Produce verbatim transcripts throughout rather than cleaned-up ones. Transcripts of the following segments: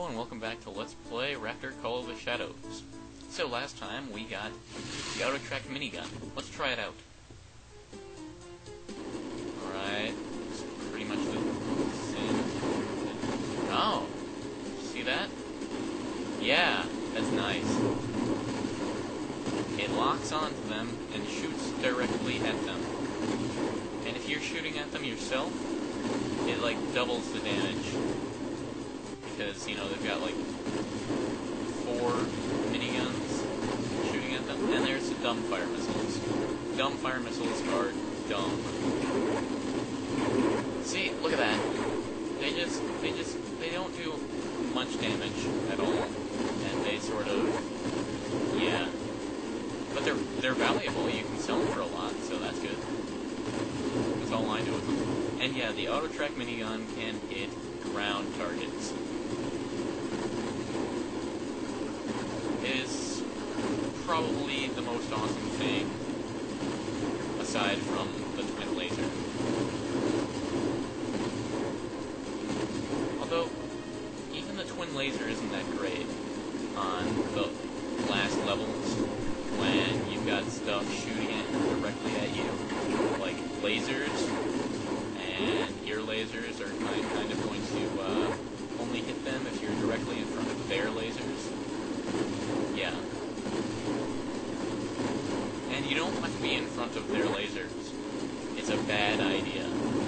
and welcome back to Let's Play Raptor Call of the Shadows. So last time we got the auto-track minigun. Let's try it out. Alright, it's pretty much the same. Oh! See that? Yeah, that's nice. It locks onto them and shoots directly at them. And if you're shooting at them yourself, it like doubles the damage. Because, you know, they've got like four miniguns shooting at them. And there's the dumb fire missiles. Dumb fire missiles are dumb. See, look at that. They just, they just, they don't do much damage at all. And they sort of, yeah. But they're, they're valuable. You can sell them for a lot, so that's good. That's all I do with them. And yeah, the auto-track minigun can hit ground targets. It is probably the most awesome thing, aside from the twin laser. Although, even the twin laser isn't that great on the last levels, when you've got stuff shooting it directly at you, like lasers, and your lasers are kind, kind of going to uh, only hit them if you're directly in front of their lasers. Yeah. And you don't have to be in front of their lasers. It's a bad idea.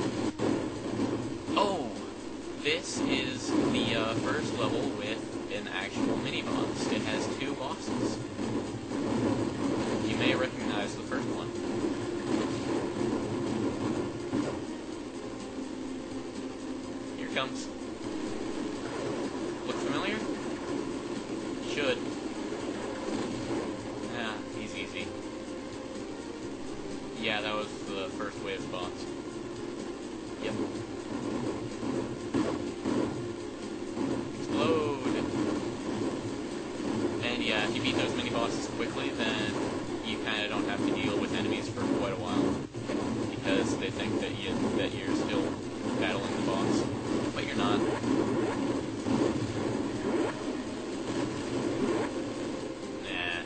Oh! This is the uh, first level with an actual mini-boss. It has two bosses. You may recognize the first one. Here it comes. Look familiar? Should. Yeah, he's easy. Yeah, that was the first wave boss. Yep. Explode! And yeah, if you beat those mini-bosses quickly, then you kind of don't have to deal with enemies for quite a while. Because they think that, you, that you're still battling the boss. But you're not. Nah.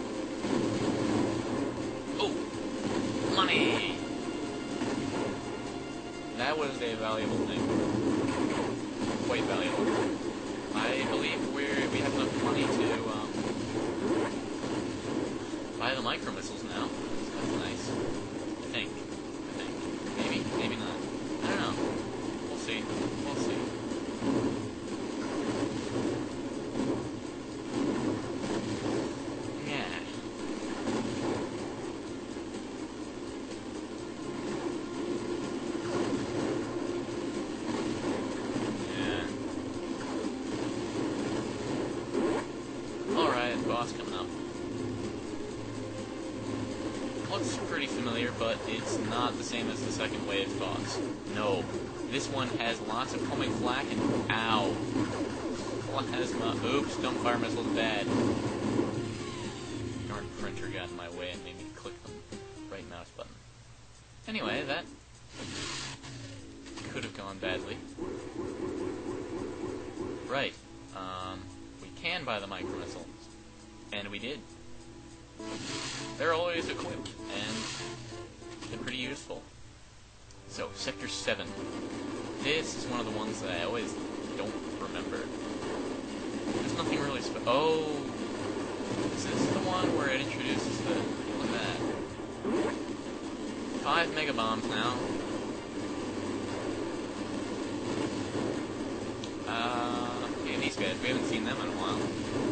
Oh! Money! That was a valuable thing. Quite valuable. I believe we're, we have enough money to um, buy the micro missiles now. So that's nice. I think. I think. Maybe. Maybe not. I don't know. We'll see. We'll see. Yeah. Boss coming up. Looks pretty familiar, but it's not the same as the second wave boss. No. This one has lots of homing flak and ow. Plasma. Oops, dumb fire missiles bad. Darn printer got in my way and made me click the right mouse button. Anyway, that could have gone badly. Right. Um, we can buy the micro missiles. And we did. They're always equipped, and they're pretty useful. So, Sector seven. This is one of the ones that I always don't remember. There's nothing really spe- Oh! Is this the one where it introduces the... Look at that. Five mega bombs now. Uh, okay, these guys. We haven't seen them in a while.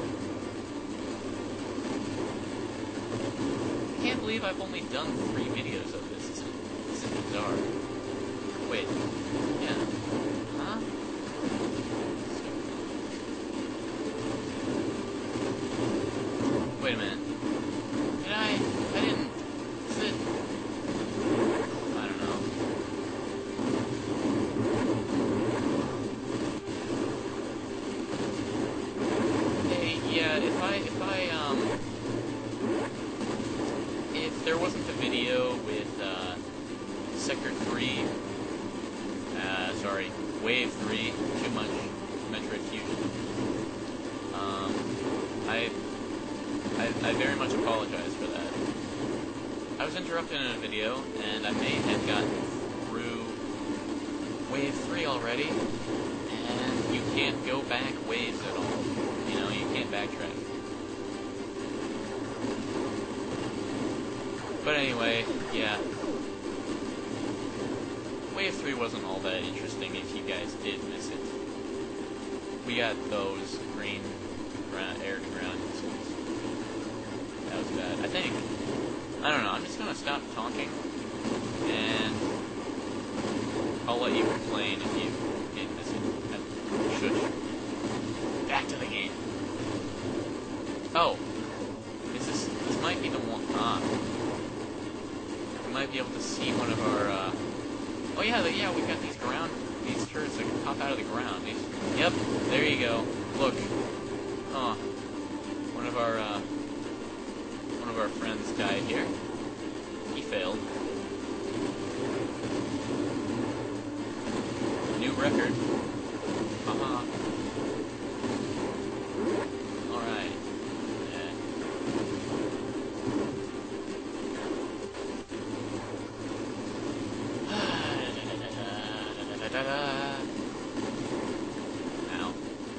I can't believe I've only done three videos of this. This is bizarre. Wait. Yeah. Huh? Wait a minute. Did I... I didn't... Is it... I don't know. Hey, yeah, if I... If I, um... If there wasn't a video with uh, Sector three, uh, sorry, Wave three, too much Metroid Fusion, very much apologize for that. I was interrupted in a video, and I may have gotten through wave three already, and you can't go back waves at all. You know, you can't backtrack. But anyway, yeah. Wave three wasn't all that interesting if you guys did miss it. We got those green ground, air to ground missiles. That was bad. I think, I don't know, I'm just gonna stop talking, and I'll let you complain if you did miss it. Shush. Back to the game. Oh. Is this, this might be the one, ah. We might be able to see one of our, uh, oh yeah, the, yeah, we've got these ground, these turrets that can pop out of the ground. These, yep, there you go. Look. Oh. One of our, uh, one of our friends died here. He failed. New record. Haha. Alright. Yeah. Now.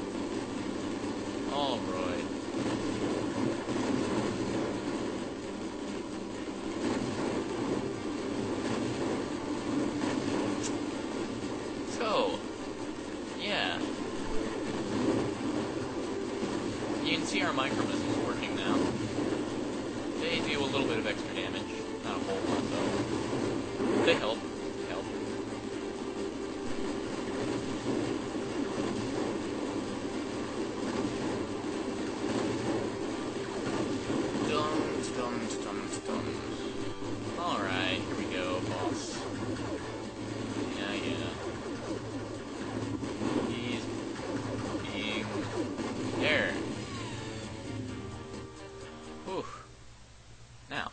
Alright. So, yeah. You can see our micro missiles working now. They do a little bit of extra damage. Not a whole lot, though. They help. Help. Dum, dum, dum, dum. Alright, here we go, boss. Yeah, yeah. He's being there. Whew. Now,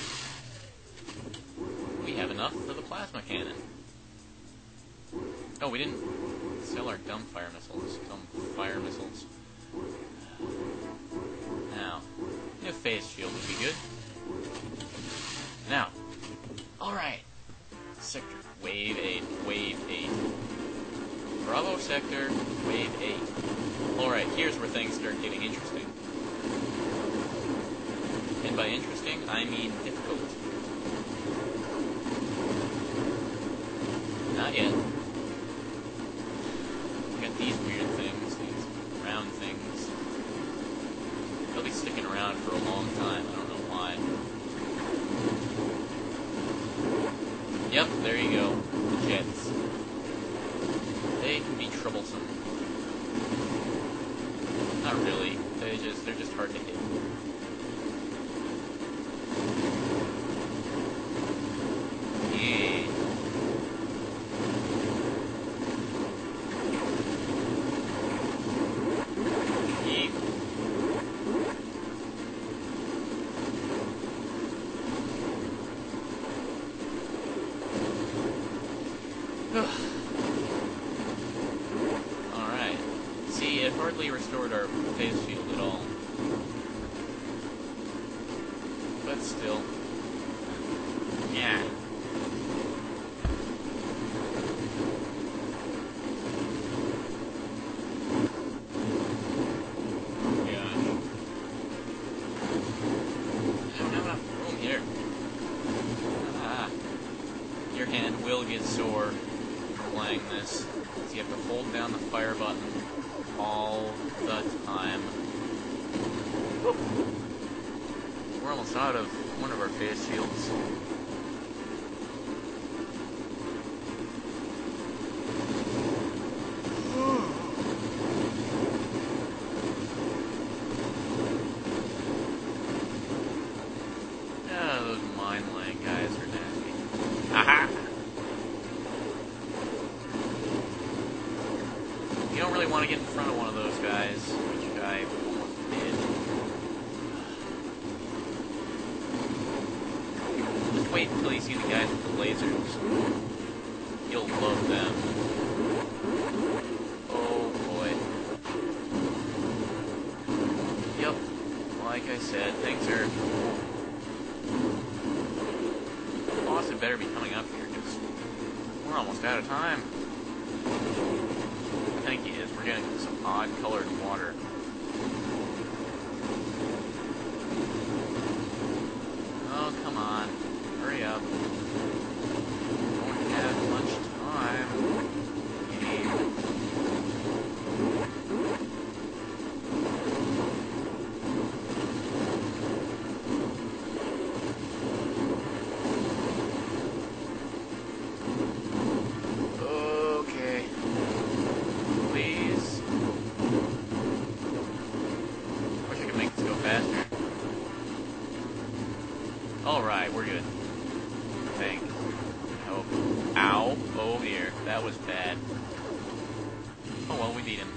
we have enough for the plasma cannon. Oh, we didn't sell our dumb fire missiles. Dumb fire missiles. Now, new phase shield would be good. Now, alright. Sector, wave eight, wave eight. Bravo sector, wave eight. Alright, here's where things start getting interesting. And by interesting, I mean difficult. Not yet. We got these weird things, these round things. They'll be sticking around for a long time, I don't know why. Yep, there you go. The jets. They can be troublesome. Not really. They just they're just hard to hit. Yeah. Yeet. Alright. See, it hardly restored our phase shield at all. But still. Yeah. Oh gosh. I don't have enough room here. Ah. Your hand will get sore from playing this. So you have to hold down the fire button all the time. Woo. We're almost out of one of our phase shields. Yeah, those mine-laying guys are nasty. Aha! You don't really want to get in front of one of those guys, which I almost did. Just wait until you see the guys with the lasers. You'll love them. Oh boy. Yep. Like like I said, things are... The boss had better be coming up here, because we're almost out of time. I think he is. We're getting some odd-colored water.